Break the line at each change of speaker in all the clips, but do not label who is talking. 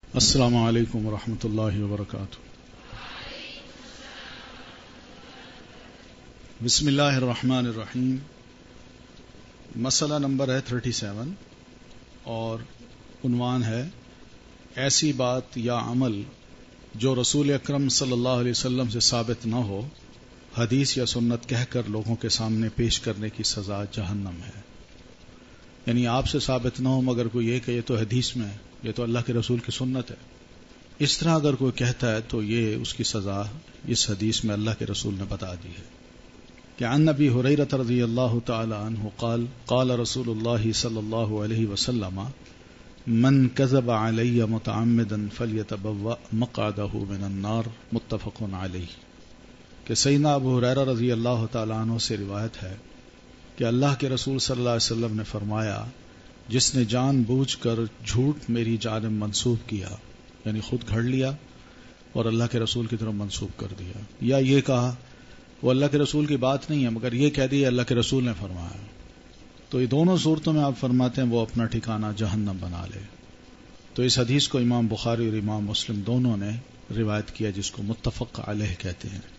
السلام علیکم ورحمۃ اللہ وبرکاتہ۔ بسم اللہ الرحمن الرحیم۔ مسئلہ نمبر ہے 37 اور عنوان ہے ایسی بات یا عمل جو رسول اکرم صلی اللہ علیہ وسلم سے ثابت نہ ہو، حدیث یا سنت کہہ کر لوگوں کے سامنے پیش کرنے کی سزا جہنم ہے۔ یعنی آپ سے ثابت نہ ہو مگر کوئی یہ کہ یہ تو حدیث میں ہے، یہ تو اللہ کے رسول کی سنت ہے، اس طرح اگر کوئی کہتا ہے تو یہ اس کی سزا اس حدیث میں اللہ کے رسول نے بتا دی ہے کہ عن ابی ہریرہ رضی اللہ تعالی عنہ قال قال رسول اللہ صلی اللہ علیہ وسلم من کذب علی متعمدا فلیتبوأ مقعدہ من النار، متفق علیہ۔ کہ سیدنا ابو ہریرہ رضی اللہ تعالی عنہ سے روایت ہے کہ اللہ کے رسول صلی اللہ علیہ وسلم نے فرمایا، جس نے جان بوجھ کر جھوٹ میری جانب منسوب کیا، یعنی خود گھڑ لیا اور اللہ کے رسول کی طرف منسوب کر دیا، یا یہ کہا وہ اللہ کے رسول کی بات نہیں ہے مگر یہ کہہ دیا اللہ کے رسول نے فرمایا، تو یہ دونوں صورتوں میں آپ فرماتے ہیں وہ اپنا ٹھکانہ جہنم بنا لے۔ تو اس حدیث کو امام بخاری اور امام مسلم دونوں نے روایت کیا، جس کو متفق علیہ کہتے ہیں۔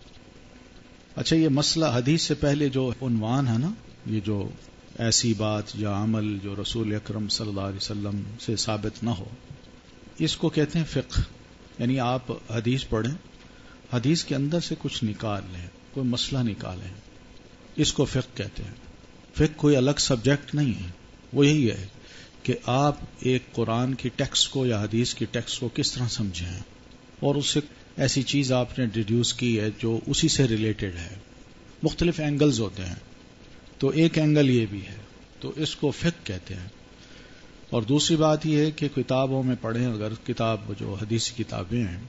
اچھا، یہ مسئلہ حدیث سے پہلے جو عنوان ہے نا، یہ جو ایسی بات یا عمل جو رسول اکرم صلی اللہ علیہ وسلم سے ثابت نہ ہو، اس کو کہتے ہیں فقہ۔ یعنی آپ حدیث پڑھیں، حدیث کے اندر سے کچھ نکال لیں، کوئی مسئلہ نکالیں، اس کو فقہ کہتے ہیں۔ فقہ کوئی الگ سبجیکٹ نہیں ہے، وہ یہی ہے کہ آپ ایک قرآن کی ٹیکسٹ کو یا حدیث کی ٹیکسٹ کو کس طرح سمجھیں اور اس سے ایسی چیز آپ نے ڈیڈیوس کی ہے جو اسی سے ریلیٹڈ ہے۔ مختلف اینگلز ہوتے ہیں، تو ایک اینگل یہ بھی ہے، تو اس کو فقہ کہتے ہیں۔ اور دوسری بات یہ ہے کہ کتابوں میں پڑھیں، اگر کتاب جو حدیثی کتابیں ہیں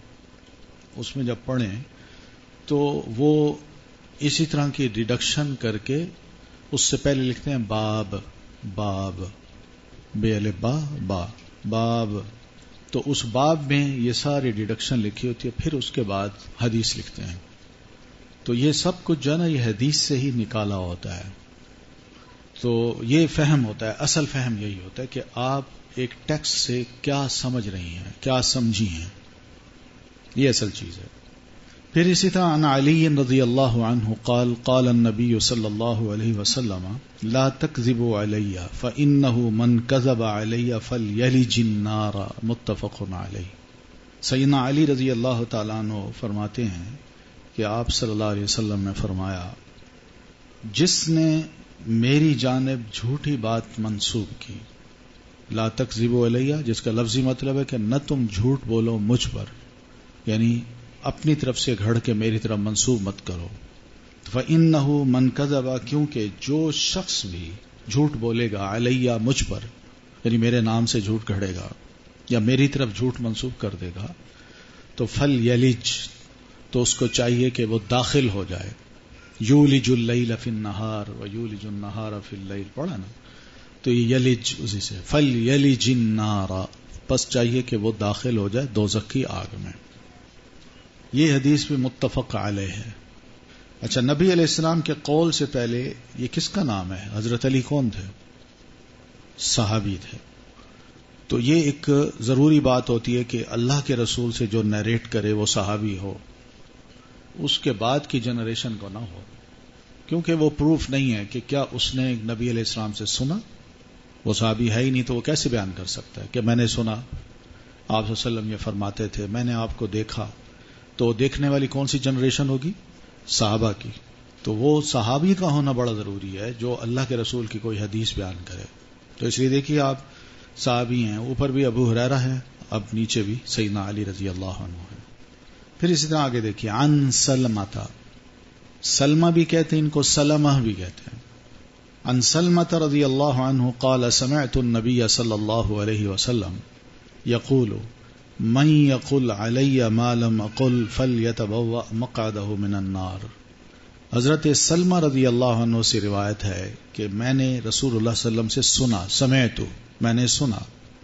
اس میں جب پڑھیں تو وہ اسی طرح کی ڈیڈکشن کر کے اس سے پہلے لکھتے ہیں باب، باب بے الف با با، باب، تو اس باب میں یہ ساری ڈیڈکشن لکھی ہوتی ہے، پھر اس کے بعد حدیث لکھتے ہیں۔ تو یہ سب کچھ جو ہے نا، یہ حدیث سے ہی نکالا ہوتا ہے۔ تو یہ فہم ہوتا ہے، اصل فہم یہی ہوتا ہے کہ آپ ایک ٹیکسٹ سے کیا سمجھ رہی ہیں، کیا سمجھی ہیں، یہ اصل چیز ہے۔ پھر اسی طرح عن علی رضی اللہ عنہ قال قال النبی صلی اللہ علیہ وسلم لا تکذبوا علی فإنه من کذب علی فلیلج النار، متفق علیہ۔ سیدنا علی رضی اللہ تعالیٰ عنہ فرماتے ہیں کہ آپ صلی اللہ علیہ وسلم نے فرمایا، جس نے میری جانب جھوٹی بات منسوب کی، لا تکذبوا علیہ، جس کا لفظی مطلب ہے کہ نہ تم جھوٹ بولو مجھ پر، یعنی اپنی طرف سے گھڑ کے میری طرف منسوب مت کرو۔ فإنہ من کذب، کیونکہ جو شخص بھی جھوٹ بولے گا علیہ، مجھ پر، یعنی میرے نام سے جھوٹ گھڑے گا یا میری طرف جھوٹ منسوب کر دے گا، تو فلیلج، تو اس کو چاہیے کہ وہ داخل ہو جائے۔ یولج اللیل فی النہار ویولج النہار فی اللیل، پڑھا نا، تو یہ یلج اسی سے، فلیلج النار، پس چاہیے کہ وہ داخل ہو جائے دوزخ کی آگ میں۔ یہ حدیث بھی متفق علیہ ہے۔ اچھا، نبی علیہ السلام کے قول سے پہلے یہ کس کا نام ہے؟ حضرت علی کون تھے؟ صحابی تھے۔ تو یہ ایک ضروری بات ہوتی ہے کہ اللہ کے رسول سے جو نیریٹ کرے وہ صحابی ہو، اس کے بعد کی جنریشن کو نہ ہو، کیونکہ وہ پروف نہیں ہے کہ کیا اس نے نبی علیہ السلام سے سنا، وہ صحابی ہے ہی نہیں، تو وہ کیسے بیان کر سکتا ہے کہ میں نے سنا، آپ صلی اللہ علیہ وسلم یہ فرماتے تھے، میں نے آپ کو دیکھا۔ تو دیکھنے والی کون سی جنریشن ہوگی؟ صحابہ کی۔ تو وہ صحابی کا ہونا بڑا ضروری ہے جو اللہ کے رسول کی کوئی حدیث بیان کرے۔ تو اس لیے دیکھیے، آپ صحابی ہیں، اوپر بھی ابو ہریرہ ہے، اب نیچے بھی سیدنا علی رضی اللہ عنہ ہے۔ پھر اسی طرح آگے دیکھیے، عن سلمۃ، سلمہ بھی کہتے ہیں ان کو، سلمہ بھی کہتے ہیں۔ عن سلمۃ رضی اللہ عنہ قال سمعت النبی صلی اللہ علیہ وسلم یقول من یقل علی ما لم اقل فلیتبوأ مقعدہ من النار۔ حضرت سلمہ رضی اللہ عنہ سے روایت ہے کہ میں نے رسول اللہ صلی اللہ علیہ وسلم سے سنا، سمعت، میں نے سنا،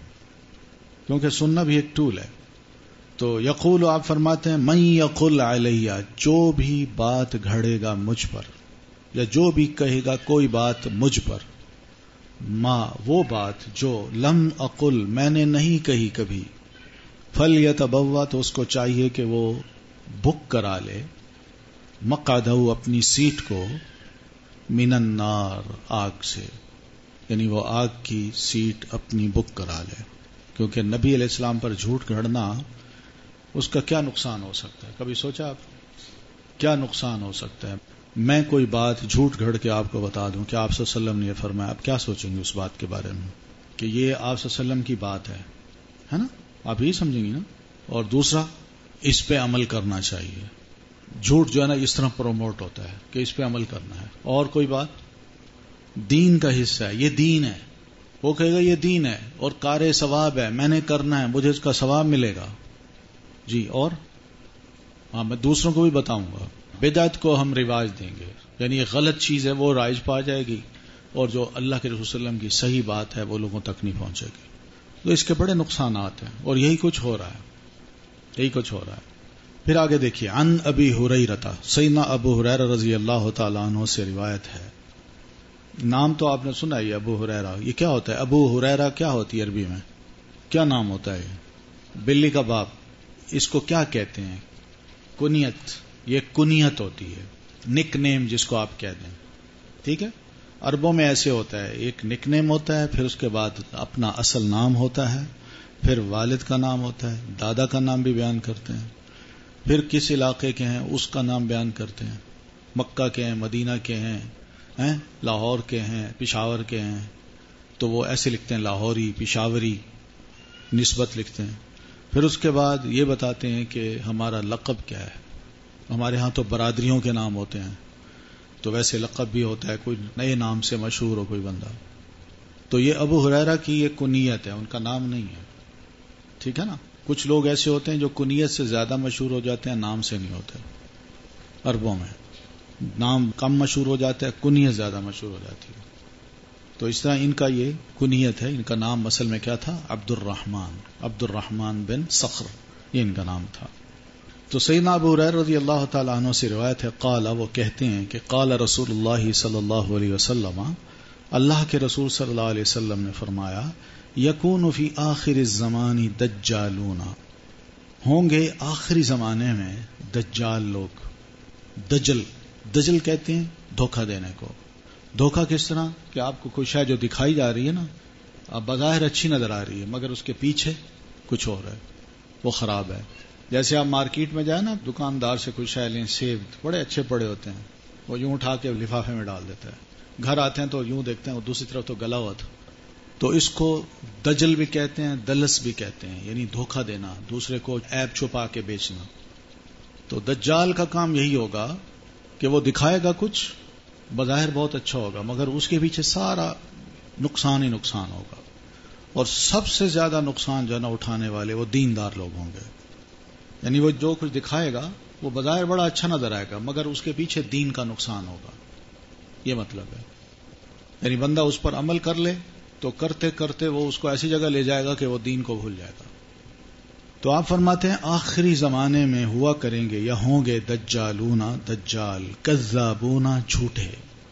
کیونکہ سننا بھی ایک ٹول ہے۔ تو یقول، آپ فرماتے ہیں، من یقل علیہ، جو بھی بات گھڑے گا مجھ پر، یا جو بھی کہے گا کوئی بات مجھ پر، ما، وہ بات جو لم اقل، میں نے نہیں کہی کبھی، فَلْيَتَبَوَّأْ تو اس کو چاہیے کہ وہ بک کرا لے مقعدہ اپنی سیٹ کو من النار آگ سے، یعنی وہ آگ کی سیٹ اپنی بک کرا لے، کیونکہ نبی علیہ السلام پر جھوٹ گھڑنا اس کا کیا نقصان ہو سکتا ہے؟ کبھی سوچا آپ کیا نقصان ہو سکتا ہے؟ میں کوئی بات جھوٹ گھڑ کے آپ کو بتا دوں کہ آپ صلی اللہ علیہ وسلم نے یہ فرمایا، آپ کیا سوچیں گے اس بات کے بارے میں کہ یہ آپ صلی اللہ علیہ وسلم کی بات ہے نا؟ آپ یہی سمجھیں گے نا؟ اور دوسرا، اس پہ عمل کرنا چاہیے۔ جھوٹ جو ہے نا اس طرح پروموٹ ہوتا ہے کہ اس پہ عمل کرنا ہے۔ اور کوئی بات دین کا حصہ ہے، یہ دین ہے، وہ کہے گا یہ دین ہے اور کار ثواب ہے، میں نے کرنا ہے، مجھے اس کا ثواب ملے گا۔ جی، اور ہاں میں دوسروں کو بھی بتاؤں گا۔ بدعت کو ہم رواج دیں گے، یعنی یہ غلط چیز ہے وہ رائج پا جائے گی، اور جو اللہ کے رسول صلی اللہ علیہ وسلم کی صحیح بات ہے وہ لوگوں تک نہیں پہنچے گی۔ تو اس کے بڑے نقصانات ہیں، اور یہی کچھ ہو رہا ہے، پھر آگے دیکھیے، عن ابی ہریرہ، سیدنا ابو ہریرہ رضی اللہ تعالیٰ عنہ سے روایت ہے۔ نام تو آپ نے سنا ہی، ابو ہریرہ۔ یہ کیا ہوتا ہے ابو ہریرہ؟ کیا ہوتی ہے عربی میں؟ کیا نام ہوتا ہے؟ بلی کا باپ۔ اس کو کیا کہتے ہیں؟ کنیت۔ یہ کنیت ہوتی ہے، نک نیم جس کو آپ کہہ دیں، ٹھیک ہے؟ عربوں میں ایسے ہوتا ہے، ایک نک نیم ہوتا ہے، پھر اس کے بعد اپنا اصل نام ہوتا ہے، پھر والد کا نام ہوتا ہے، دادا کا نام بھی بیان کرتے ہیں، پھر کس علاقے کے ہیں اس کا نام بیان کرتے ہیں، مکہ کے ہیں، مدینہ کے ہیں، لاہور کے ہیں، پشاور کے ہیں، تو وہ ایسے لکھتے ہیں لاہوری، پشاوری نسبت لکھتے ہیں۔ پھر اس کے بعد یہ بتاتے ہیں کہ ہمارا لقب کیا ہے۔ ہمارے ہاں تو برادریوں کے نام ہوتے ہیں، تو ویسے لقب بھی ہوتا ہے، کوئی نئے نام سے مشہور ہو کوئی بندہ، تو یہ ابو ہریرہ کی یہ کنیت ہے، ان کا نام نہیں ہے، ٹھیک ہے نا؟ کچھ لوگ ایسے ہوتے ہیں جو کنیت سے زیادہ مشہور ہو جاتے ہیں، نام سے نہیں ہوتے۔ عربوں میں نام کم مشہور ہو جاتا ہے، کنیت زیادہ مشہور ہو جاتی ہے، تو اس طرح ان کا یہ کنیت ہے۔ ان کا نام اصل میں کیا تھا؟ عبد الرحمن بن صخر، یہ ان کا نام تھا۔ تو سیدنا ابو ہریرہ رضی اللہ تعالیٰ عنہ سے روایت ہے، قال، وہ کہتے ہیں کہ قال رسول اللہ صلی اللہ علیہ وسلم، اللہ کے رسول صلی اللہ علیہ وسلم نے فرمایا، یکون فی آخر الزمان دجالون، ہوں گے آخری زمانے میں دجال لوگ۔ دجل کہتے ہیں دھوکہ دینے کو۔ دھوکہ کس طرح کہ آپ کو کوئی شے جو دکھائی جا رہی ہے نا، اب بظاہر اچھی نظر آ رہی ہے مگر اس کے پیچھے کچھ اور ہے، وہ خراب ہے۔ جیسے آپ مارکیٹ میں جائیں نا، دکاندار سے کوئی شے لیں، سیب بڑے اچھے پڑے ہوتے ہیں، وہ یوں اٹھا کے لفافے میں ڈال دیتا ہے، گھر آتے ہیں تو یوں دیکھتے ہیں وہ دوسری طرف تو گلا ہوا تھا۔ تو اس کو دجل بھی کہتے ہیں، دلس بھی کہتے ہیں، یعنی دھوکہ دینا، دوسرے کو عیب چھپا کے بیچنا۔ تو دجال کا کام یہی ہوگا کہ وہ دکھائے گا کچھ بظاہر بہت اچھا ہوگا مگر اس کے پیچھے سارا نقصان ہی نقصان ہوگا، اور سب سے زیادہ نقصان جو ہے نا اٹھانے والے وہ دیندار لوگ ہوں گے۔ یعنی وہ جو کچھ دکھائے گا وہ بظاہر بڑا اچھا نظر آئے گا مگر اس کے پیچھے دین کا نقصان ہوگا، یہ مطلب ہے۔ یعنی بندہ اس پر عمل کر لے تو کرتے کرتے وہ اس کو ایسی جگہ لے جائے گا کہ وہ دین کو بھول جائے گا۔ تو آپ فرماتے ہیں آخری زمانے میں ہوا کریں گے یا ہوں گے دجالون، دجال، کذابون، جھوٹے،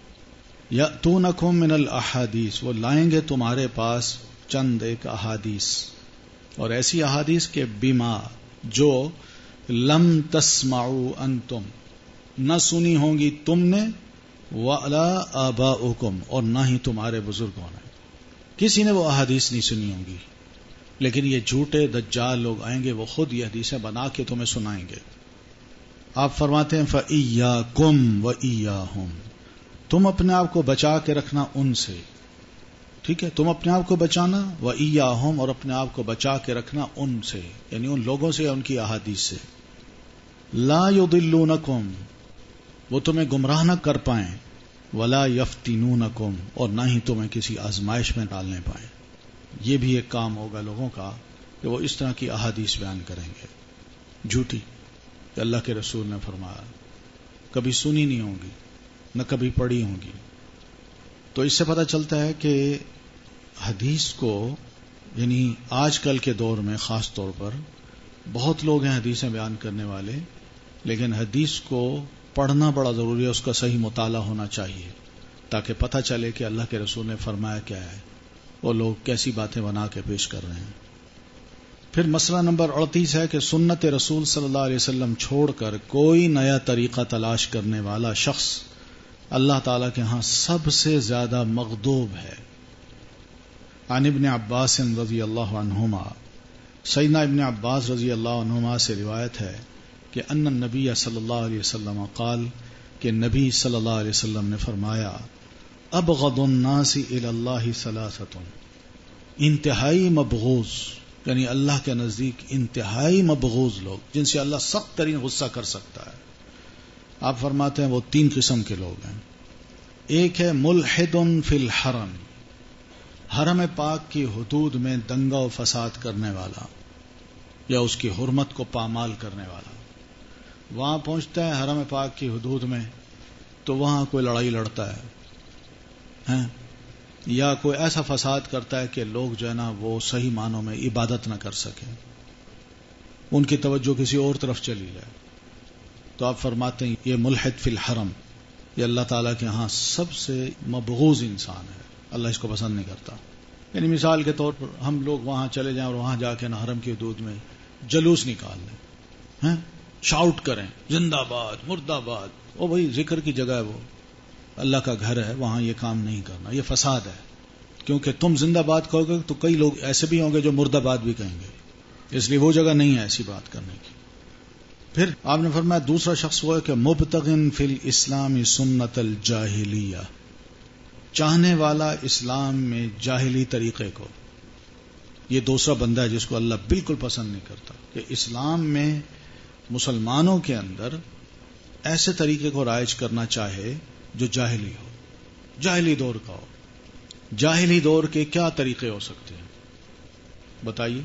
یأتونکم من الاحادیث، وہ لائیں گے تمہارے پاس چند ایک احادیث، اور ایسی احادیث کے بما، جو لم تسمعوا انتم، نہ سنی ہوں گی تم نے، ولا آباؤکم، اور نہ ہی تمہارے بزرگوں نے، کسی نے وہ احادیث نہیں سنی ہوں گی، لیکن یہ جھوٹے دجال لوگ آئیں گے، وہ خود یہ حدیثیں بنا کے تمہیں سنائیں گے۔ آپ فرماتے ہیں فَإِيَّاكُمْ وَإِيَّاهُمْ، تم اپنے آپ کو بچا کے رکھنا ان سے، ٹھیک ہے؟ تم اپنے آپ کو بچانا، وَإِيَّاهُمْ، اور اپنے آپ کو بچا کے رکھنا ان سے، یعنی ان لوگوں سے، ان کی احادیث سے۔ لَا يُضِلُّونَكُمْ، وہ تمہیں گمراہ نہ کر پائیں، وَلَا يَفْتِنُونَكُمْ، اور نہ ہی تمہیں کسی آزمائش میں ڈالنے پائیں۔ یہ بھی ایک کام ہوگا لوگوں کا کہ وہ اس طرح کی احادیث بیان کریں گے جھوٹی، کہ اللہ کے رسول نے فرمایا، کبھی سنی نہیں ہوں گی نہ کبھی پڑھی ہوں گی۔ تو اس سے پتہ چلتا ہے کہ حدیث کو، یعنی آج کل کے دور میں خاص طور پر بہت لوگ ہیں حدیثیں بیان کرنے والے، لیکن حدیث کو پڑھنا بڑا ضروری ہے، اس کا صحیح مطالعہ ہونا چاہیے تاکہ پتہ چلے کہ اللہ کے رسول نے فرمایا کیا ہے، وہ لوگ کیسی باتیں بنا کے پیش کر رہے ہیں۔ پھر مسئلہ نمبر 38 ہے کہ سنت رسول صلی اللہ علیہ وسلم چھوڑ کر کوئی نیا طریقہ تلاش کرنے والا شخص اللہ تعالیٰ کے ہاں سب سے زیادہ مغضوب ہے. عن ابن عباس رضی اللہ عنہما، سیدنا ابن عباس رضی اللہ عنہما سے روایت ہے کہ ان النبی صلی اللہ علیہ وسلم قال، کہ نبی صلی اللہ علیہ وسلم نے فرمایا ابغض الناس الی اللہ ثلاثۃ، انتہائی مبغوض یعنی اللہ کے نزدیک انتہائی مبغوض لوگ جن سے اللہ سخت ترین غصہ کر سکتا ہے، آپ فرماتے ہیں وہ 3 قسم کے لوگ ہیں. ایک ہے ملحد فی الحرم، حرم پاک کی حدود میں دنگا و فساد کرنے والا یا اس کی حرمت کو پامال کرنے والا. وہاں پہنچتا ہے حرم پاک کی حدود میں تو وہاں کوئی لڑائی لڑتا ہے یا کوئی ایسا فساد کرتا ہے کہ لوگ جو ہے نا وہ صحیح معنوں میں عبادت نہ کر سکیں، ان کی توجہ کسی اور طرف چلی جائے. تو آپ فرماتے ہیں یہ ملحد فی الحرم، یہ اللہ تعالیٰ کے ہاں سب سے مبغوض انسان ہے، اللہ اس کو پسند نہیں کرتا. یعنی مثال کے طور پر ہم لوگ وہاں چلے جائیں اور وہاں جا کے نا حرم کی حدود میں جلوس نکال لیں، شاؤٹ کریں زندہ باد مرد آباد، او بھائی ذکر کی جگہ ہے، وہ اللہ کا گھر ہے، وہاں یہ کام نہیں کرنا، یہ فساد ہے. کیونکہ تم زندہ باد کہو گے تو کئی لوگ ایسے بھی ہوں گے جو مرد آباد بھی کہیں گے، اس لیے وہ جگہ نہیں ہے ایسی بات کرنے کی. پھر آپ نے فرمایا دوسرا شخص وہ ہے کہ مبتغن فی الاسلام سنت الجاہلیہ، چاہنے والا اسلام میں جاہلی طریقے کو. یہ دوسرا بندہ ہے جس کو اللہ بالکل پسند نہیں کرتا کہ اسلام میں مسلمانوں کے اندر ایسے طریقے کو رائج کرنا چاہے جو جاہلی ہو، جاہلی دور کا ہو. جاہلی دور کے کیا طریقے ہو سکتے ہیں بتائیے؟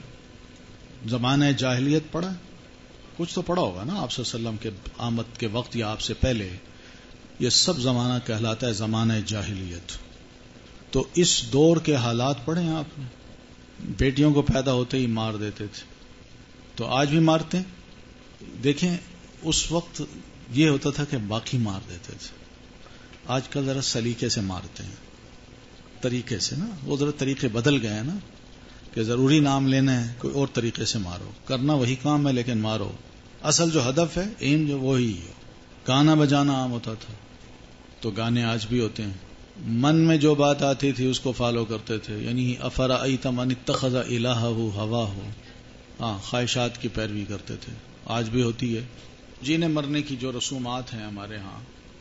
زمانہ جاہلیت پڑھا؟ کچھ تو پڑھا ہوگا نا آپ صلی اللہ علیہ وسلم کے آمد کے وقت یا آپ سے پہلے. یہ سب زمانہ کہلاتا ہے زمانہ جاہلیت. تو اس دور کے حالات پڑھے ہیں آپ نے؟ بیٹیوں کو پیدا ہوتے ہی مار دیتے تھے، تو آج بھی مارتے ہیں. دیکھیں اس وقت یہ ہوتا تھا کہ باقی مار دیتے تھے، آج کل ذرا سلیقے سے مارتے ہیں، طریقے سے نا، وہ ذرا طریقے بدل گئے ہیں نا کہ ضروری نام لینا ہے کوئی اور طریقے سے مارو، کرنا وہی کام ہے لیکن مارو. اصل جو ہدف ہے ایم جو وہی ہے. گانا بجانا عام ہوتا تھا تو گانے آج بھی ہوتے ہیں، من میں جو بات آتی تھی اس کو فالو کرتے تھے. یعنی افرأیت من اتخذ الہہ ہواہ، خواہشات کی پیروی کرتے تھے، آج بھی ہوتی ہے. جینے مرنے کی جو رسومات ہیں ہمارے ہاں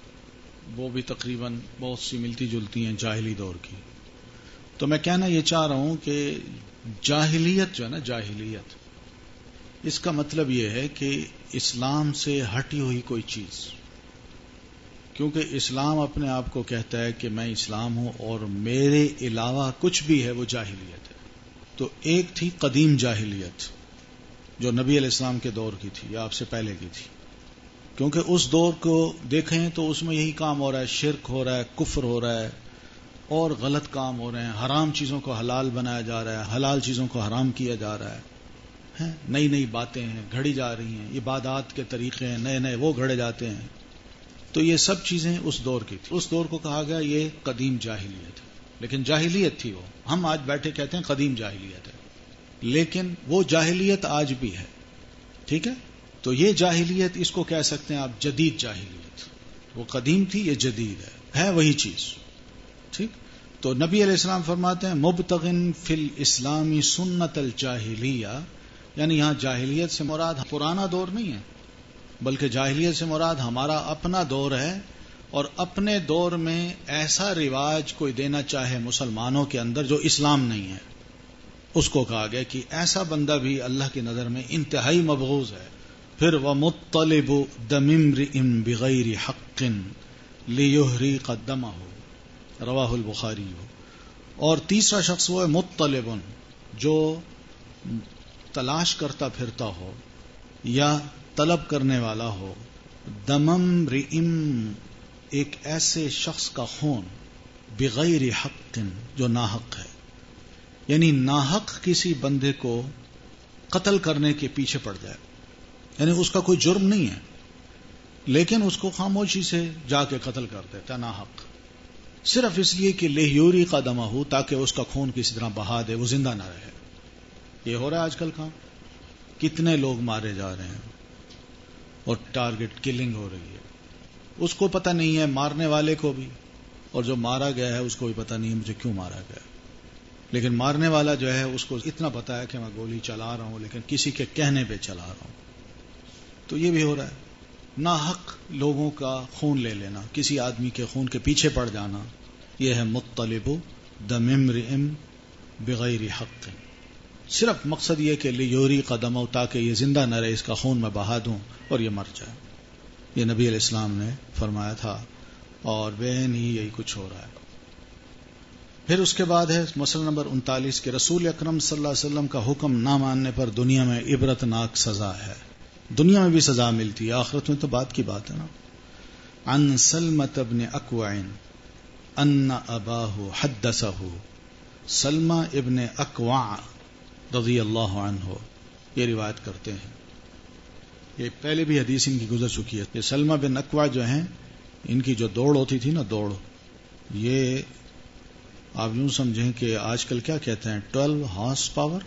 وہ بھی تقریباً بہت سی ملتی جلتی ہیں جاہلی دور کی. تو میں کہنا یہ چاہ رہا ہوں کہ جاہلیت جو ہے نا، جاہلیت اس کا مطلب یہ ہے کہ اسلام سے ہٹی ہوئی کوئی چیز. کیونکہ اسلام اپنے آپ کو کہتا ہے کہ میں اسلام ہوں اور میرے علاوہ کچھ بھی ہے وہ جاہلیت ہے. تو ایک تھی قدیم جاہلیت جو نبی علیہ السلام کے دور کی تھی یا آپ سے پہلے کی تھی. کیونکہ اس دور کو دیکھیں تو اس میں یہی کام ہو رہا ہے، شرک ہو رہا ہے، کفر ہو رہا ہے اور غلط کام ہو رہے ہیں، حرام چیزوں کو حلال بنایا جا رہا ہے، حلال چیزوں کو حرام کیا جا رہا ہے، نئی نئی باتیں ہیں گھڑی جا رہی ہیں، عبادات کے طریقے ہیں نئے نئے وہ گھڑے جاتے ہیں. تو یہ سب چیزیں اس دور کی تھی. اس دور کو کہا گیا یہ قدیم جاہلیت ہے، لیکن جاہلیت تھی وہ. ہم آج بیٹھے کہتے ہیں قدیم جاہلیت ہے، لیکن وہ جاہلیت آج بھی ہے. ٹھیک ہے، تو یہ جاہلیت اس کو کہہ سکتے ہیں آپ جدید جاہلیت. وہ قدیم تھی، یہ جدید ہے وہی چیز. ٹھیک، تو نبی علیہ السلام فرماتے ہیں مبتغن فی الاسلام سنت الجاہلیہ، یعنی یہاں جاہلیت سے مراد پرانا دور نہیں ہے، بلکہ جاہلیت سے مراد ہمارا اپنا دور ہے. اور اپنے دور میں ایسا رواج کوئی دینا چاہے مسلمانوں کے اندر جو اسلام نہیں ہے، اس کو کہا گیا کہ ایسا بندہ بھی اللہ کی نظر میں انتہائی مبغوض ہے. پھر وَمُطَّلِبُ دَمِ امْرِئٍ بِغَيْرِ حَقٍّ لِيُحْرِقَ دَمَهُ رواہ البخاری. اور تیسرا شخص وہ ہے مطلب، جو تلاش کرتا پھرتا ہو یا طلب کرنے والا ہو، دم امْرِئٍ ایک ایسے شخص کا خون، بغیر حق جو ناحق ہے، یعنی ناحق کسی بندے کو قتل کرنے کے پیچھے پڑ جائے. یعنی اس کا کوئی جرم نہیں ہے لیکن اس کو خاموشی سے جا کے قتل کر دیتا ناحق، صرف اس لیے کہ لیہیوری کا دمہ ہو، تاکہ اس کا خون کسی طرح بہا دے، وہ زندہ نہ رہے. یہ ہو رہا ہے آج کل کام. کتنے لوگ مارے جا رہے ہیں اور ٹارگٹ کلنگ ہو رہی ہے. اس کو پتہ نہیں ہے مارنے والے کو بھی، اور جو مارا گیا ہے اس کو بھی پتہ نہیں ہے مجھے کیوں مارا گیا. لیکن مارنے والا جو ہے اس کو اتنا پتا ہے کہ میں گولی چلا رہا ہوں لیکن کسی کے کہنے پہ چلا رہا ہوں. تو یہ بھی ہو رہا ہے. ناحق لوگوں کا خون لے لینا، کسی آدمی کے خون کے پیچھے پڑ جانا، یہ ہے مطلب دم امرئ بغیر حق. صرف مقصد یہ کہ لیوری قدمہ، تاکہ یہ زندہ نہ رہے، اس کا خون میں بہا دوں اور یہ مر جائے. یہ نبی علیہ السلام نے فرمایا تھا اور بین ہی یہی کچھ ہو رہا ہے. پھر اس کے بعد ہے مسئلہ نمبر 39 کہ رسول اکرم صلی اللہ علیہ وسلم کا حکم نہ ماننے پر دنیا میں عبرتناک سزا ہے. دنیا میں بھی سزا ملتی ہے، آخرت میں تو بات کی بات ہے نا. عن سلمة بن اکوع ان اباہ حدثہ. سلمہ ابن اکوع رضی اللہ عنہ یہ روایت کرتے ہیں. یہ پہلے بھی حدیث ان کی گزر چکی ہے. یہ سلمہ بن اکوع جو ہیں، ان کی جو دوڑ ہوتی تھی نا، دوڑ، یہ آپ یوں سمجھیں کہ آج کل کیا کہتے ہیں 12 ہارس پاور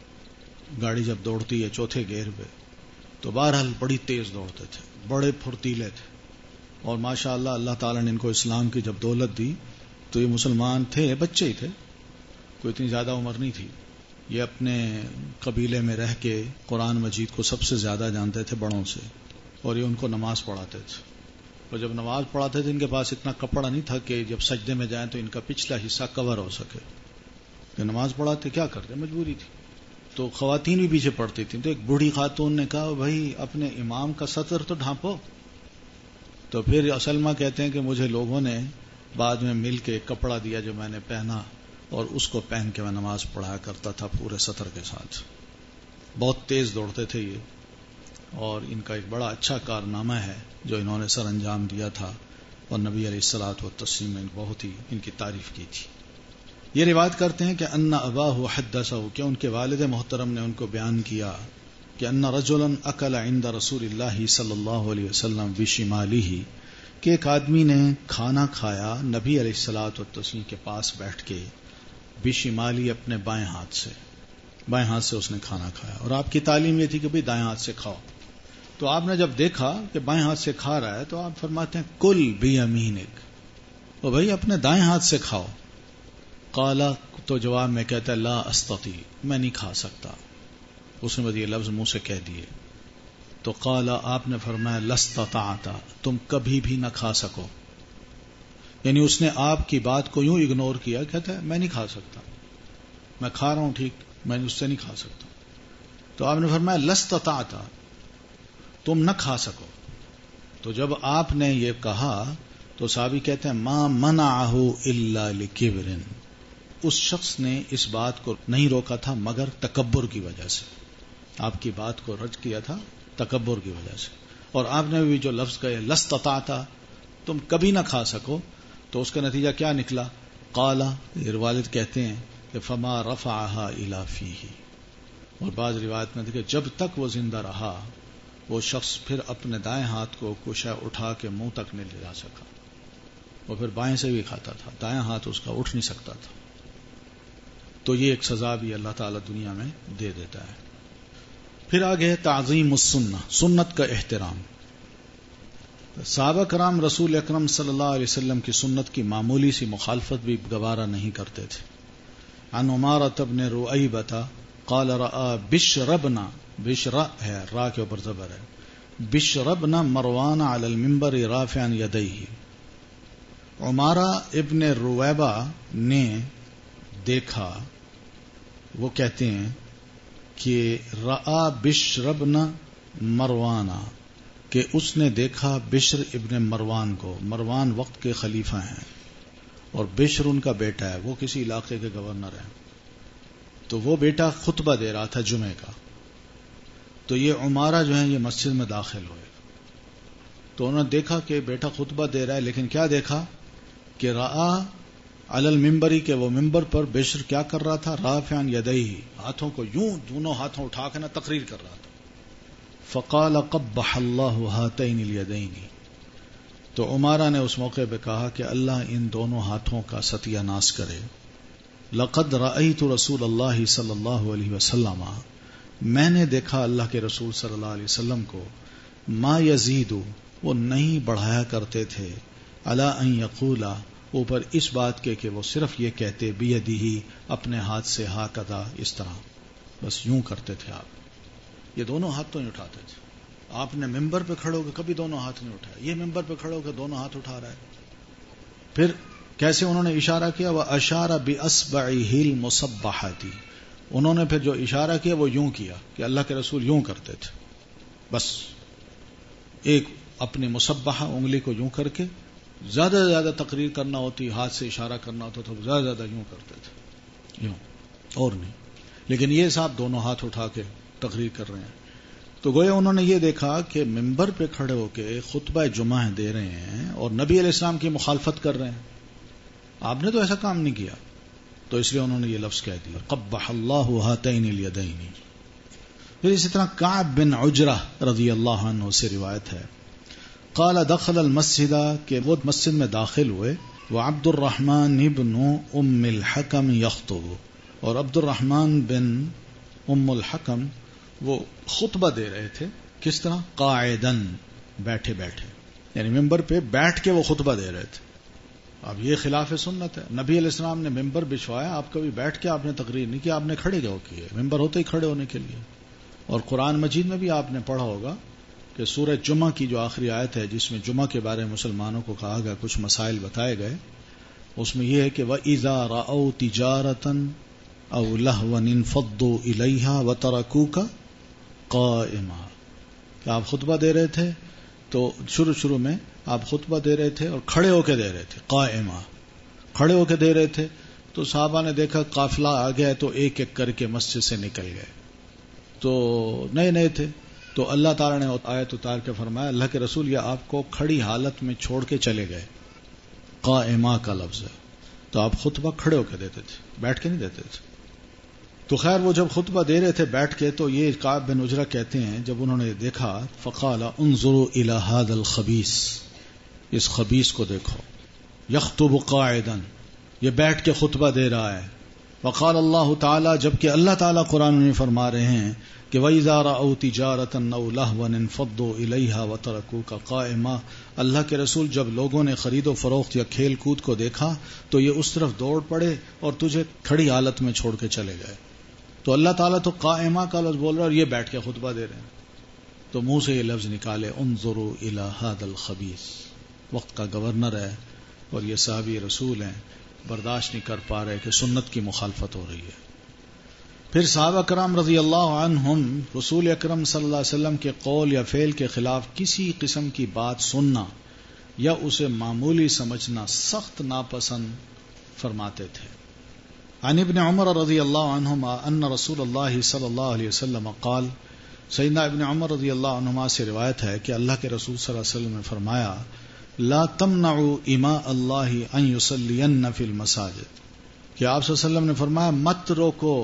گاڑی جب دوڑتی ہے چوتھے گیئر پہ، تو بہرحال بڑی تیز دوڑتے تھے، بڑے پھرتیلے تھے. اور ماشاءاللہ اللہ تعالیٰ نے ان کو اسلام کی جب دولت دی تو یہ مسلمان تھے، بچے ہی تھے، کوئی اتنی زیادہ عمر نہیں تھی. یہ اپنے قبیلے میں رہ کے قرآن مجید کو سب سے زیادہ جانتے تھے بڑوں سے، اور یہ ان کو نماز پڑھاتے تھے. اور جب نماز پڑھاتے تھے ان کے پاس اتنا کپڑا نہیں تھا کہ جب سجدے میں جائیں تو ان کا پچھلا حصہ کور ہو سکے. کہ نماز پڑھاتے کیا کرتے، مجبوری تھی. تو خواتین بھی پیچھے پڑتی تھیں. تو ایک بوڑھی خاتون نے کہا بھائی اپنے امام کا سطر تو ڈھانپو. تو پھر سلمہ کہتے ہیں کہ مجھے لوگوں نے بعد میں مل کے کپڑا دیا جو میں نے پہنا، اور اس کو پہن کے میں نماز پڑھایا کرتا تھا پورے سطر کے ساتھ. بہت تیز دوڑتے تھے یہ، اور ان کا ایک بڑا اچھا کارنامہ ہے جو انہوں نے سر انجام دیا تھا، اور نبی علیہ الصلوۃ والتسلیم نے بہت ہی ان کی تعریف کی تھی. یہ روایت کرتے ہیں کہ ان اباہ حدثہ، کہ ان کے والد محترم نے ان کو بیان کیا کہ ان رجلا اکل عند رسول اللہ صلی اللہ علیہ وسلم بشمالہ، کہ ایک آدمی نے کھانا کھایا نبی علیہ الصلوۃ والتسلیم کے پاس بیٹھ کے، بشمالی اپنے بائیں ہاتھ سے، بائیں ہاتھ سے اس نے کھانا کھایا. اور آپ کی تعلیم یہ تھی کہ بھئی دائیں ہاتھ سے کھاؤ. تو آپ نے جب دیکھا کہ بائیں ہاتھ سے کھا رہا ہے تو آپ فرماتے ہیں کل بیمینک، او بھائی اپنے دائیں ہاتھ سے کھاؤ. قال، تو جواب میں کہتا ہے لا استطیع، میں نہیں کھا سکتا. اس نے بس یہ لفظ منہ سے کہہ دیے. تو قال، آپ نے فرمایا لاستطعت، تم کبھی بھی نہ کھا سکو. یعنی اس نے آپ کی بات کو یوں اگنور کیا، کہتا ہے میں نہیں کھا سکتا، میں کھا رہا ہوں ٹھیک، میں اس سے نہیں کھا سکتا. تو آپ نے فرمایا لاستطعت، تم نہ کھا سکو. تو جب آپ نے یہ کہا تو صحابی کہتے ہیں ما منعہ الا لکبر، اس شخص نے اس بات کو نہیں روکا تھا مگر تکبر کی وجہ سے. آپ کی بات کو رد کیا تھا تکبر کی وجہ سے. اور آپ نے بھی جو لفظ کہے لاستطعت، تم کبھی نہ کھا سکو، تو اس کا نتیجہ کیا نکلا؟ قال، یہ والد کہتے ہیں کہ فما رفعها الى فیہ. اور بعض روایت میں دیکھیں جب تک وہ زندہ رہا وہ شخص پھر اپنے دائیں ہاتھ کو کچھ اٹھا کے منہ تک نہیں لے جا سکا. وہ پھر بائیں سے بھی کھاتا تھا، دائیں ہاتھ اس کا اٹھ نہیں سکتا تھا. تو یہ ایک سزا بھی اللہ تعالیٰ دنیا میں دے دیتا ہے. پھر آگے تعظیم السنہ، سنت کا احترام. صحابہ کرام رسول اکرم صلی اللہ علیہ وسلم کی سنت کی معمولی سی مخالفت بھی گوارا نہیں کرتے تھے. عن عمارۃ بن رؤیبۃ قال رأى بشر بن، بشر ہے را کے اوپر زبر ہے، بشر بن مروان علی المنبر رافعا یدیہ. عمارہ ابن رویبہ نے دیکھا، وہ کہتے ہیں کہ رأى بشر بن مروان، کہ اس نے دیکھا بشر ابن مروان کو. مروان وقت کے خلیفہ ہیں اور بشر ان کا بیٹا ہے، وہ کسی علاقے کے گورنر ہیں. تو وہ بیٹا خطبہ دے رہا تھا جمعے کا. تو یہ عمارہ جو ہیں یہ مسجد میں داخل ہوئے. تو انہوں نے دیکھا کہ بیٹا خطبہ دے رہا ہے، لیکن کیا دیکھا کہ رأى علی المنبری، کہ وہ ممبر پر بشر کیا کر رہا تھا؟ رافعا یدیہ، ہاتھوں کو یوں دونوں ہاتھوں اٹھا کے تقریر کر رہا تھا. فقال قبح اللہ ہاتین الیدین، تو عمارہ نے اس موقع پہ کہا کہ اللہ ان دونوں ہاتھوں کا ستیہ ناش کرے. لقد رأیت رسول اللہ صلی اللہ علیہ وسلم، میں نے دیکھا اللہ کے رسول صلی اللہ علیہ وسلم کو ما یزیدو وہ نہیں بڑھایا کرتے تھے علی ان یقولا اوپر اس بات کے کہ وہ صرف یہ کہتے بیدہ اپنے ہاتھ سے ہاکذا اس طرح، بس یوں کرتے تھے آپ. یہ دونوں ہاتھ تو نہیں اٹھاتے تھے. آپ نے ممبر پہ کھڑے ہو کے کبھی دونوں ہاتھ نہیں اٹھائے، یہ ممبر پہ کھڑے ہو کے دونوں ہاتھ اٹھا رہا ہے. پھر کیسے انہوں نے اشارہ کیا؟ وَأَشَارَ بِأَصْبَعِهِ الْمُصَبَّحَةِ، انہوں نے پھر جو اشارہ کیا وہ یوں کیا کہ اللہ کے رسول یوں کرتے تھے، بس ایک اپنی مصبحہ انگلی کو یوں کر کے، زیادہ سے زیادہ تقریر کرنا ہوتی، ہاتھ سے اشارہ کرنا ہوتا تو زیادہ زیادہ یوں کرتے تھے، یوں اور نہیں. لیکن یہ صاحب دونوں ہاتھ اٹھا کے تقریر کر رہے ہیں. تو گویا انہوں نے یہ دیکھا کہ ممبر پہ کھڑے ہو کے خطبہ جمعہ دے رہے ہیں اور نبی علیہ السلام کی مخالفت کر رہے ہیں. آپ نے تو ایسا کام نہیں کیا، تو اس لیے انہوں نے یہ لفظ کہہ دیا قبح اللہ ہاتین الیدین. پھر اسی طرح کعب بن عجرہ رضی اللہ عنہ سے روایت ہے، قال دخل المسجد کہ وہ مسجد میں داخل ہوئے، وعبد الرحمن ابن ام الحکم یخطب، اور عبد الرحمن بن ام الحکم وہ خطبہ دے رہے تھے. کس طرح؟ قاعدن، بیٹھے بیٹھے، یعنی ممبر پہ بیٹھ کے وہ خطبہ دے رہے تھے. اب یہ خلاف سنت ہے. نبی علیہ السلام نے ممبر بچھوایا، آپ کبھی بیٹھ کے آپ نے تقریر نہیں کی، آپ نے کھڑے ہو کی ہے. ممبر ہوتے ہی کھڑے ہونے کے لیے. اور قرآن مجید میں بھی آپ نے پڑھا ہوگا کہ سورہ جمعہ کی جو آخری آیت ہے جس میں جمعہ کے بارے میں مسلمانوں کو کہا گیا، کچھ مسائل بتائے گئے، اس میں یہ ہے کہ وَإِذَا رَأَوْا تِجَارَةً أَوْ لَهْوًا انفضوا إِلَيْهَا وَتَرَكُوكَ قَائِمًا، کہ آپ خطبہ دے رہے تھے تو شروع میں آپ خطبہ دے رہے تھے اور کھڑے ہو کے دے رہے تھے، قائمہ، کھڑے ہو کے دے رہے تھے. تو صحابہ نے دیکھا قافلہ آ گیا تو ایک ایک کر کے مسجد سے نکل گئے. تو نئے تھے، تو اللہ تعالیٰ نے آیت اتار کے فرمایا اللہ کے رسول یہ آپ کو کھڑی حالت میں چھوڑ کے چلے گئے. قائمہ کا لفظ ہے، تو آپ خطبہ کھڑے ہو کے دیتے تھے، بیٹھ کے نہیں دیتے تھے. تو خیر وہ جب خطبہ دے رہے تھے بیٹھ کے، تو یہ کعب بن عجرہ کہتے ہیں جب انہوں نے دیکھا فقال انظروا الى هذا الخبیث، اس خبیث کو دیکھو، یخطب قاعدا، یہ بیٹھ کے خطبہ دے رہا ہے. وقال اللہ تعالی، جبکہ اللہ تعالی قرآن میں فرما رہے ہیں کہ وَإِذَا رَأَوْا تِجَارَةً أَوْ لَهْوًا انفضوا إِلَيْهَا وَتَرَكُوكَ قَائِمًا، اللہ کے رسول جب لوگوں نے خرید و فروخت یا کھیل کود کو دیکھا تو یہ اس طرف دوڑ پڑے اور تجھے کھڑی حالت میں چھوڑ کے چلے گئے. تو اللہ تعالیٰ تو قائمہ کا لفظ بول رہا ہے اور یہ بیٹھ کے خطبہ دے رہے ہیں. تو منہ سے یہ لفظ نکالے انظروا الى هذا الخبیث. وقت کا گورنر ہے اور یہ صحابی رسول ہیں، برداشت نہیں کر پا رہے کہ سنت کی مخالفت ہو رہی ہے. پھر صحابہ کرام رضی اللہ عنہم رسول اکرم صلی اللہ علیہ وسلم کے قول یا فعل کے خلاف کسی قسم کی بات سننا یا اسے معمولی سمجھنا سخت ناپسند فرماتے تھے. عن ابن عمر رضی اللہ عنہما ان رسول اللہ صلی اللہ علیہ وسلم قال، سیدنا ابن عمر رضی اللہ عنہما سے روایت ہے کہ اللہ کے رسول صلی اللہ علیہ وسلم نے فرمایا لا تمنعوا اماء اللہ ان یصلین فی المساجد، کہ آپ صلی اللہ علیہ وسلم نے فرمایا مت روکو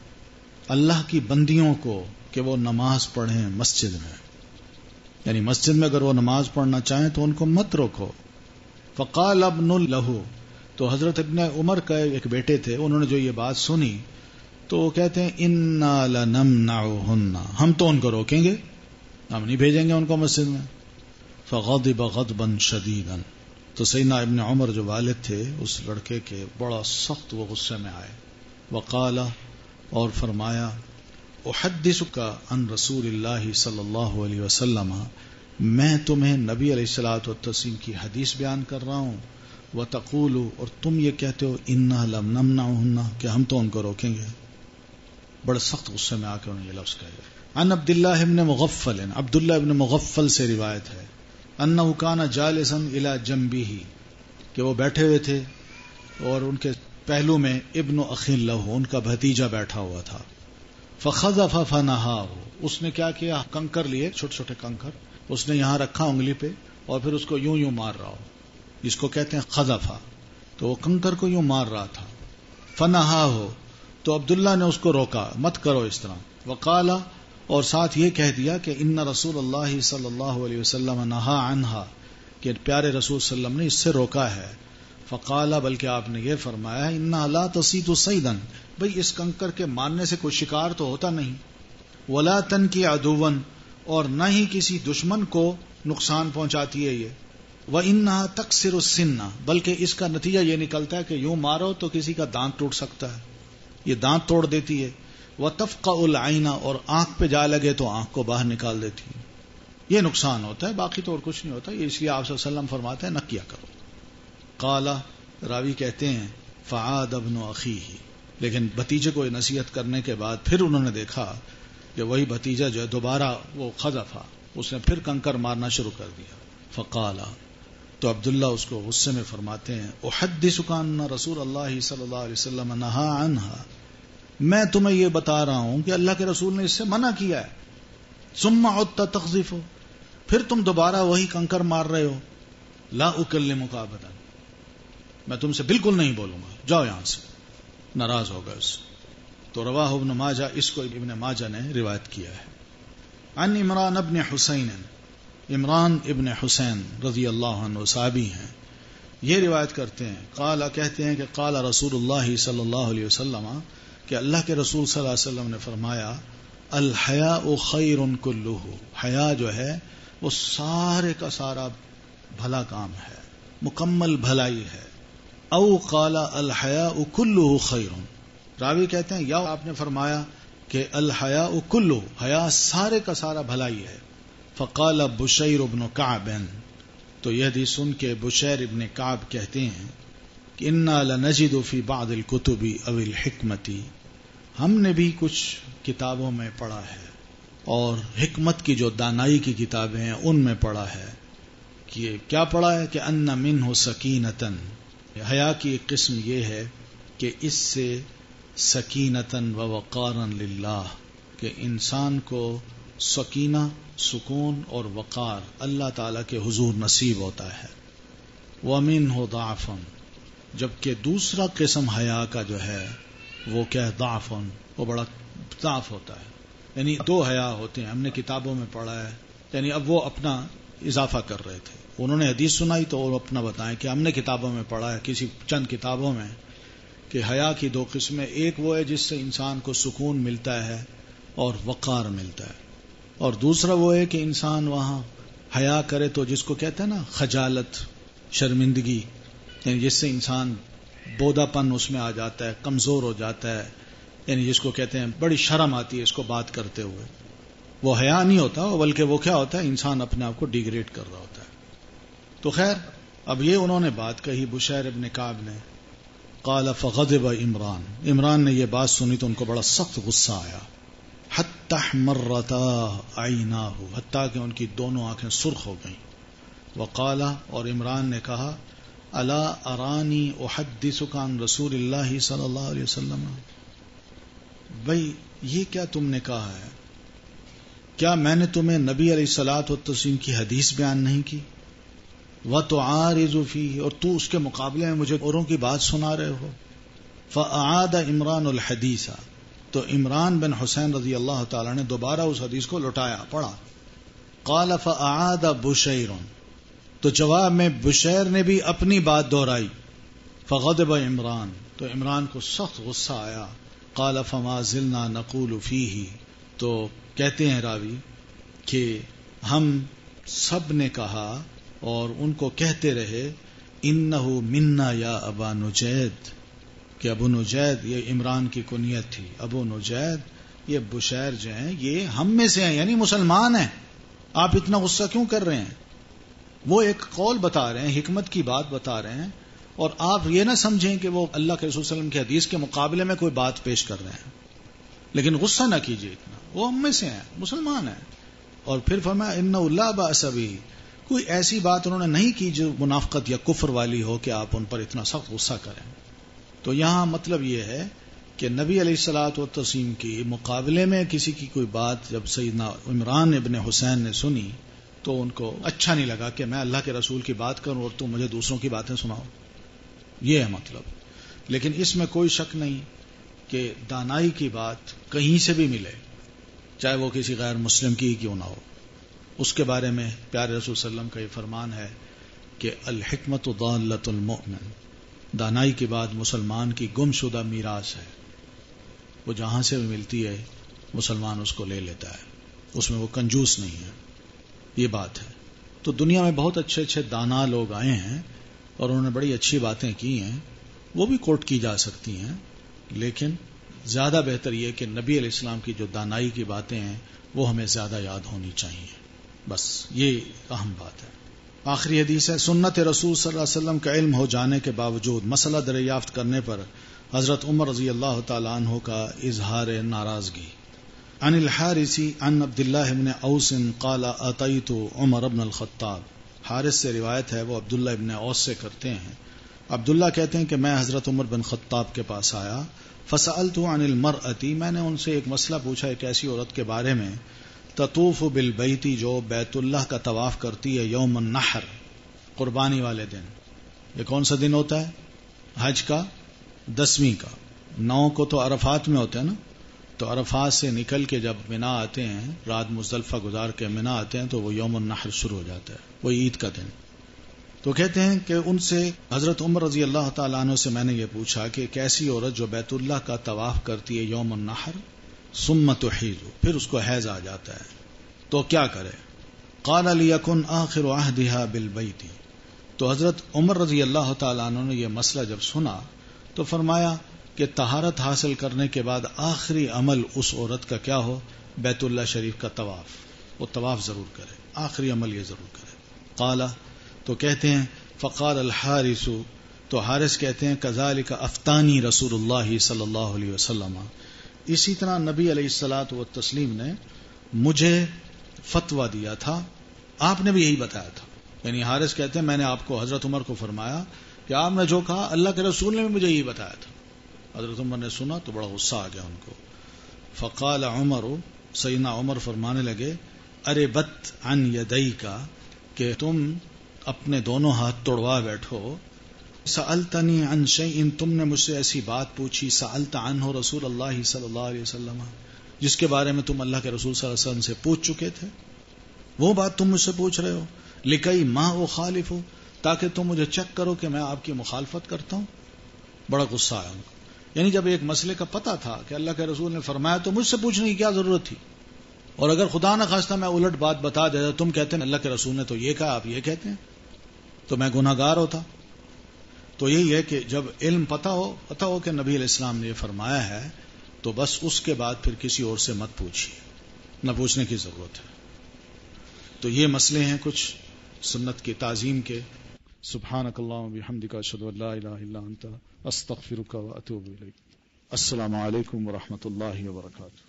اللہ کی بندیوں کو کہ وہ نماز پڑھیں مسجد میں، یعنی مسجد میں اگر وہ نماز پڑھنا چاہیں تو ان کو مت روکو. فقال ابن لہو، تو حضرت ابن عمر کا ایک بیٹے تھے، انہوں نے جو یہ بات سنی تو وہ کہتے ہیں انا لنمنعہن، ہم تو ان کو روکیں گے، ہم نہیں بھیجیں گے ان کو مسجد میں. فغضب غضبا شدیدا، تو سیدنا ابن عمر جو والد تھے اس لڑکے کے بڑا سخت وہ غصے میں آئے. وقال، اور فرمایا احدثک عن رسول اللہ صلی اللہ علیہ وسلم، میں تمہیں نبی علیہ الصلوۃ والتسلیم کی حدیث بیان کر رہا ہوں، وتقول، اور تم یہ کہتے ہو انا لم نمنعہن، کہ ہم تو ان کو روکیں گے. بڑے سخت غصے میں آ کے انہوں نے یہ لفظ کہا. عن عبداللہ ابن مغفل، عبداللہ ابن مغفل سے روایت ہے انہ کان جالسا الی جنبہ، کہ وہ بیٹھے ہوئے تھے اور ان کے پہلو میں ابن اخی لہ، ان کا بھتیجا بیٹھا ہوا تھا. فخذف فنہاہ، اس نے کیا کیا، کنکر لیے، چھوٹے چھوٹے کنکر اس نے یہاں رکھا انگلی پہ اور پھر اس کو یوں یوں مار رہا ہو، جس کو کہتے ہیں خذفا، تو وہ کنکر کو یوں مار رہا تھا. فنہاہ، تو عبداللہ نے اس کو روکا، مت کرو اس طرح. وقال، اور ساتھ یہ کہہ دیا کہ ان رسول اللہ صلی اللہ علیہ وسلم نہا عنہا، کہ پیارے رسول صلی اللہ علیہ وسلم نے اس سے روکا ہے. فقال، بلکہ آپ نے یہ فرمایا انہا لا تصید صیدا، بھئی اس کنکر کے مارنے سے کوئی شکار تو ہوتا نہیں. ولا تنکی عدوًا، اور نہ ہی کسی دشمن کو نقصان پہنچاتی ہے یہ، وَإِنَّهَا تَكْسِرُ السِّنَّ، بلکہ اس کا نتیجہ یہ نکلتا ہے کہ یوں مارو تو کسی کا دانت ٹوٹ سکتا ہے، یہ دانت توڑ دیتی ہے، وَتَفْقَعُ الْعَيْنَ، اور آنکھ پہ جا لگے تو آنکھ کو باہر نکال دیتی ہے، یہ نقصان ہوتا ہے، باقی تو اور کچھ نہیں ہوتا، یہ اس لیے آپ صلی اللہ علیہ وسلم فرماتے ہیں نہ کیا کرو۔ قال، راوی کہتے ہیں فعاد ابن اخیہ، لیکن بھتیجے کو نصیحت کرنے کے بعد پھر انہوں نے دیکھا کہ وہی بھتیجا جو ہے دوبارہ وہ خذفا، اس نے پھر کنکر مارنا شروع کر دیا۔ فقال، تو عبداللہ اس کو غصے میں فرماتے ہیں احدثک ان رسول اللہ صلی اللہ علیہ وسلم نہا عنہا، میں تمہیں یہ بتا رہا ہوں کہ اللہ کے رسول نے اس سے منع کیا ہے، ثم عدت تقذف، پھر تم دوبارہ وہی کنکر مار رہے ہو، لا اکلمک ابدا، میں تم سے بالکل نہیں بولوں گا، جاؤ یہاں سے، ناراض ہو گئے اس سے۔ تو رواہ ابن ماجہ، اس کو ابن ماجہ نے روایت کیا ہے۔ عن عمران ابن حسین، عمران ابن حسین رضی اللہ عنہ صحابی ہیں، یہ روایت کرتے ہیں، قال، کہتے ہیں کہ قال رسول اللہ صلی اللہ علیہ وسلم، کہ اللہ کے رسول صلی اللہ علیہ وسلم نے فرمایا الحیاء خیر کلہ، حیا جو ہے وہ سارے کا سارا بھلا کام ہے، مکمل بھلائی ہے۔ او قال الحیاء کلہ خیر، راوی کہتے ہیں یا آپ نے فرمایا کہ الحیاء کلہ، حیا سارے کا سارا بھلائی ہے۔ فقال بشیر ابن کعب، تو یہ حدیث سن کے بشیر ابن کعب کہتے ہیں کہ انا لنجد فی بعض الکتب او الحکمت، ہم نے بھی کچھ کتابوں میں پڑھا ہے اور حکمت کی جو دانائی کی کتابیں ہیں ان میں پڑھا ہے کہ کیا پڑھا ہے کہ ان منہ سکینتن، حیا کی ایک قسم یہ ہے کہ اس سے سکینتن و وقارا للہ، کہ انسان کو سکینہ، سکون اور وقار اللہ تعالی کے حضور نصیب ہوتا ہے۔ وَمِنْهُ ضَعْفٌ، جبکہ دوسرا قسم حیا کا جو ہے وہ کیا ہے، ضعفٌ، وہ بڑا ضعف ہوتا ہے، یعنی دو حیا ہوتے ہیں، ہم نے کتابوں میں پڑھا ہے، یعنی اب وہ اپنا اضافہ کر رہے تھے، انہوں نے حدیث سنائی تو وہ اپنا بتائیں کہ ہم نے کتابوں میں پڑھا ہے، کسی چند کتابوں میں، کہ حیا کی دو قسمیں، ایک وہ ہے جس سے انسان کو سکون ملتا ہے اور وقار ملتا ہے، اور دوسرا وہ ہے کہ انسان وہاں حیا کرے تو جس کو کہتے ہیں نا خجالت، شرمندگی، یعنی جس سے انسان بودا پن اس میں آ جاتا ہے، کمزور ہو جاتا ہے، یعنی جس کو کہتے ہیں بڑی شرم آتی ہے اس کو بات کرتے ہوئے، وہ حیا نہیں ہوتا، بلکہ وہ کیا ہوتا ہے، انسان اپنے آپ کو ڈیگریڈ کر رہا ہوتا ہے۔ تو خیر اب یہ انہوں نے بات کہی بشیر ابن کعب نے، قال فغضب عمران، عمران نے یہ بات سنی تو ان کو بڑا سخت غصہ آیا، حتی احمرتا عیناہ، حتیٰ کہ ان کی دونوں آنکھیں سرخ ہو گئیں، وقال، اور عمران نے کہا الا ارانی احدثک عن رسول اللہ صلی اللہ علیہ وسلم، بھئی یہ کیا تم نے کہا ہے، کیا میں نے تمہیں نبی علیہ الصلوۃ والتسلیم کی حدیث بیان نہیں کی، وتعارض فیہ، اور تو اس کے مقابلے میں مجھے اوروں کی بات سنا رہے ہو۔ فاعاد عمران الحدیث، تو عمران بن حسین رضی اللہ تعالی نے دوبارہ اس حدیث کو لوٹایا، پڑھا۔ قال فاعاد بشیر، تو جواب میں بشیر نے بھی اپنی بات دہرائی۔ فغضب عمران، تو عمران کو سخت غصہ آیا۔ قال فما زلنا نقول فیہ، تو کہتے ہیں راوی کہ ہم سب نے کہا اور ان کو کہتے رہے انہو منا یا ابا نجید، کہ ابو نجید، یہ عمران کی کنیت تھی، ابو نجید یہ بشیر جو ہیں یہ ہم میں سے ہیں، یعنی مسلمان ہیں، آپ اتنا غصہ کیوں کر رہے ہیں؟ وہ ایک قول بتا رہے ہیں، حکمت کی بات بتا رہے ہیں، اور آپ یہ نہ سمجھیں کہ وہ اللہ کے رسول صلی اللہ علیہ وسلم کی حدیث کے مقابلے میں کوئی بات پیش کر رہے ہیں، لیکن غصہ نہ کیجیے اتنا، وہ ہم میں سے ہیں، مسلمان ہیں۔ اور پھر فرمایا انہ لا بأس بہ، کوئی ایسی بات انہوں نے نہیں کی جو منافقت یا کفر والی ہو کہ آپ ان پر اتنا سخت غصہ کریں۔ تو یہاں مطلب یہ ہے کہ نبی علیہ الصلوۃ والتسلیم کی مقابلے میں کسی کی کوئی بات جب سیدنا عمران ابن حسین نے سنی تو ان کو اچھا نہیں لگا کہ میں اللہ کے رسول کی بات کروں اور تم مجھے دوسروں کی باتیں سناؤ، یہ ہے مطلب۔ لیکن اس میں کوئی شک نہیں کہ دانائی کی بات کہیں سے بھی ملے، چاہے وہ کسی غیر مسلم کی کیوں نہ ہو، اس کے بارے میں پیارے رسول صلی اللہ علیہ وسلم کا یہ فرمان ہے کہ الحکمت ضالۃ المؤمن، دانائی کی بات مسلمان کی گم شدہ میراث ہے، وہ جہاں سے بھی ملتی ہے مسلمان اس کو لے لیتا ہے، اس میں وہ کنجوس نہیں ہے. یہ بات ہے. تو دنیا میں بہت اچھے اچھے دانا لوگ آئے ہیں اور انہوں نے بڑی اچھی باتیں کی ہیں، وہ بھی کوٹ کی جا سکتی ہیں، لیکن زیادہ بہتر یہ کہ نبی علیہ السلام کی جو دانائی کی باتیں ہیں وہ ہمیں زیادہ یاد ہونی چاہیے. بس یہ اہم بات ہے. آخری حدیث ہے، سنت رسول صلی اللہ علیہ وسلم کا علم ہو جانے کے باوجود مسئلہ دریافت کرنے پر حضرت عمر رضی اللہ تعالی عنہ کا اظہار ناراضگی. عن الحارث عن عبد الله بن اوس قال اتيت عمر بن الخطاب. حارث سے روایت ہے، وہ عبداللہ ابن اوس سے کرتے ہیں. عبداللہ کہتے ہیں کہ میں حضرت عمر بن خطاب کے پاس آیا. فسألت عن المرأة، میں نے ان سے ایک مسئلہ پوچھا ایک ایسی عورت کے بارے میں، تطوف بالبیت، جو بیت اللہ کا طواف کرتی ہے، یوم النحر، قربانی والے دن. یہ کون سا دن ہوتا ہے؟ حج کا 10ویں کا. 9 کو تو عرفات میں ہوتا ہے نا، تو عرفات سے نکل کے جب منا آتے ہیں، رات مزدلفہ گزار کے منا آتے ہیں، تو وہ یوم النحر شروع ہو جاتا ہے، وہ عید کا دن. تو کہتے ہیں کہ ان سے حضرت عمر رضی اللہ تعالیٰ عنہ سے میں نے یہ پوچھا کہ ایک ایسی عورت جو بیت اللہ کا طواف کرتی ہے یوم النحر، ثم تحیض، پھر اس کو حیض آ جاتا ہے، تو کیا کرے؟ قال لیکن آخر عہدها بالبیت. تو حضرت عمر رضی اللہ تعالیٰ عنہ نے یہ مسئلہ جب سنا تو فرمایا کہ طہارت حاصل کرنے کے بعد آخری عمل اس عورت کا کیا ہو؟ بیت اللہ شریف کا طواف. وہ طواف ضرور کرے، آخری عمل یہ ضرور کرے. قال، تو کہتے ہیں فقال الحارث، تو حارث کہتے ہیں کذالک افتانی رسول اللہ صلی اللہ علیہ وسلم، اسی طرح نبی علیہ الصلوۃ والتسلیم نے مجھے فتویٰ دیا تھا، آپ نے بھی یہی بتایا تھا. یعنی حارث کہتے ہیں میں نے آپ کو، حضرت عمر کو فرمایا کہ آپ نے جو کہا اللہ کے رسول نے بھی مجھے یہی بتایا تھا. حضرت عمر نے سنا تو بڑا غصہ آ گیا ان کو. فقال عمر، سیدنا عمر فرمانے لگے، ارے بت عن یدیک، کہ تم اپنے دونوں ہاتھ توڑوا بیٹھو. سألتنی عن شیء، تم نے مجھ سے ایسی بات پوچھی، سألت عنہ رسول اللہ صلی اللہ علیہ وسلم، جس کے بارے میں تم اللہ کے رسول صلی اللہ علیہ وسلم سے پوچھ چکے تھے، وہ بات تم مجھ سے پوچھ رہے ہو. لکئی ما اخالف، تاکہ تم مجھے چیک کرو کہ میں آپ کی مخالفت کرتا ہوں. بڑا غصہ آیا ان کو. یعنی جب ایک مسئلے کا پتہ تھا کہ اللہ کے رسول نے فرمایا تو مجھ سے پوچھنے کی کیا ضرورت تھی؟ اور اگر خدا نہ خواستہ میں الٹ بات بتا دیتا، تم کہتے ہیں اللہ کے رسول نے تو یہ کہا، آپ یہ کہتے ہیں، تو میں گناہ گار ہوتا. تو یہی ہے کہ جب علم پتہ ہو کہ نبی علیہ السلام نے یہ فرمایا ہے، تو بس اس کے بعد پھر کسی اور سے مت پوچھیے، نہ پوچھنے کی ضرورت ہے. تو یہ مسئلے ہیں کچھ سنت کی تعظیم کے. سبحانک اللہم و بحمدک، اشہد ان لا الہ الا انت، استغفرک و اتوب الیک. السلام علیکم ورحمۃ اللہ وبرکاتہ.